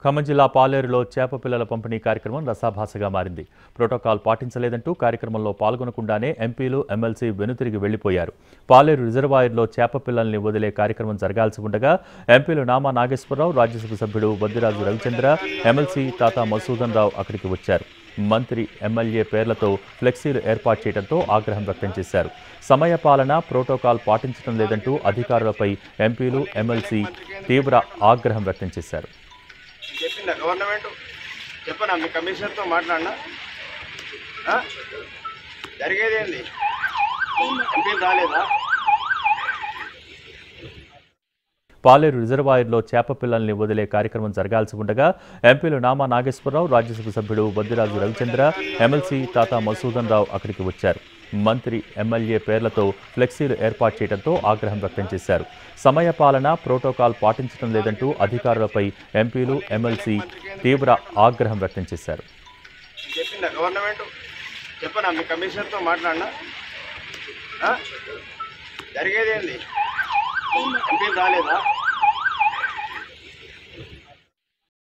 ఖమ్మం జిల్లా పాలేరులో చేప పిల్లల పంపిణీ కార్యక్రమం రసాభాసగా మారింది. ప్రోటోకాల్ పాటించలేదంటూ కార్యక్రమంలో పాల్గొనకుండానే ఎంపీలు, ఎమ్మెల్సీ వెనుతిరిగి వెళ్లిపోయారు. పాలేరు రిజర్వాయర్లో చేప పిల్లల్ని వదిలే కార్యక్రమం జరగాల్సి ఉండగా ఎంపీలు నామా నాగేశ్వరరావు, రాజ్యసభ సభ్యుడు బద్దిరాజు రవిచంద్ర, ఎమ్మెల్సీ తాతా మసూదన్ రావు అక్కడికి వచ్చారు. మంత్రి, ఎమ్మెల్యే పేర్లతో ఫ్లెక్సీలు ఏర్పాటు చేయడంతో ఆగ్రహం వ్యక్తం చేశారు. సమయపాలన, ప్రోటోకాల్ పాటించడం లేదంటూ అధికారులపై ఎంపీలు, ఎమ్మెల్సీ తీవ్ర ఆగ్రహం వ్యక్తం చేశారు. చెప్పిందా గవర్నమెంట్? చెప్పనా మీ కమిషనర్తో మాట్లాడినా? జరిగేదేంది? ఎంపీలు రాలేదా? పాలేరు రిజర్వాయర్లో చేప పిల్లల్ని వదిలే కార్యక్రమం జరగాల్సి ఉండగా ఎంపీలు నామా నాగేశ్వరరావు, రాజ్యసభ సభ్యుడు బద్దిరాజు రవిచంద్ర, ఎమ్మెల్సీ తాతా మసూదన్ రావు అక్కడికి వచ్చారు. మంత్రి, ఎమ్మెల్యే పేర్లతో ఫ్లెక్సీలు ఏర్పాటు చేయడంతో ఆగ్రహం వ్యక్తం చేశారు. సమయపాలన, ప్రోటోకాల్ పాటించడం లేదంటూ అధికారులపై ఎంపీలు, ఎమ్మెల్సీ తీవ్ర ఆగ్రహం వ్యక్తం చేశారు. చెప్పిందా గవర్నమెంట్? చెప్పనా మీ కమిషనర్తో మాట్లాడినా? జరిగేదేంది? ఎంపీలు రాలేదా?